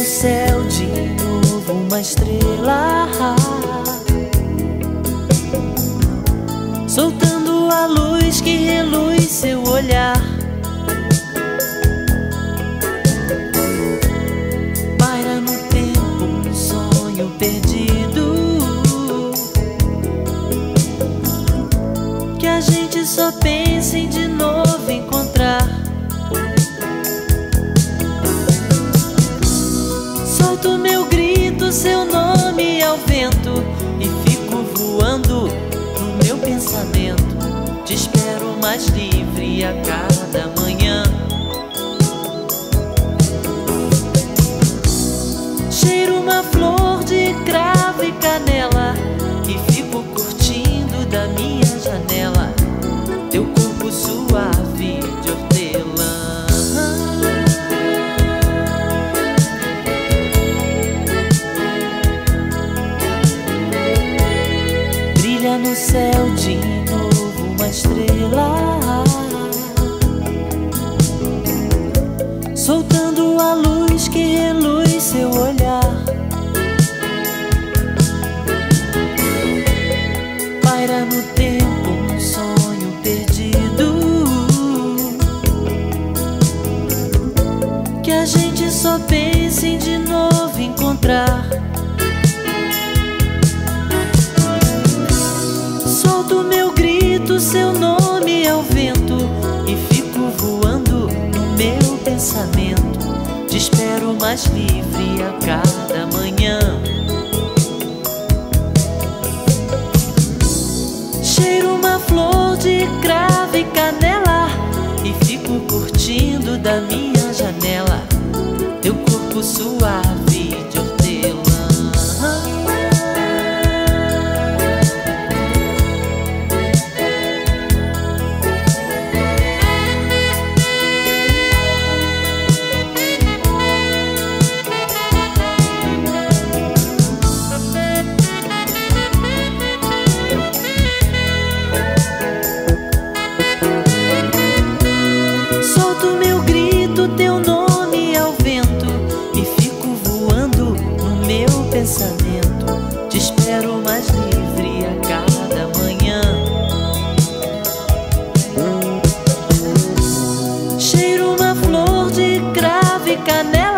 céu de novo uma estrela, soltando a luz que reluz seu olhar. Paira no tempo um sonho perdido, que a gente só pensa em de novo encontrar. Solto meu grito, seu nome ao vento, e fico voando no meu pensamento. Te espero mais livre a cada manhã. Cheiro uma flor de cravo e canela, e fico curtindo da minha janela teu corpo suave de hortelã. Brilha no céu de novo uma estrela, soltando a luz que reluz seu olhar. Paira no tempo um sonho perdido, que a gente só pensa em de novo encontrar. Solto meu grito, seu nome ao vento, e fico voando no meu pensamento. Te espero mais livre a cada manhã. Cheiro uma flor de cravo e canela, e fico curtindo da minha janela teu corpo suave de hortelã. Solto meu grito, teu nome ao vento, e fico voando no meu pensamento. Te espero mais livre a cada manhã. Cheiro uma flor de cravo e canela,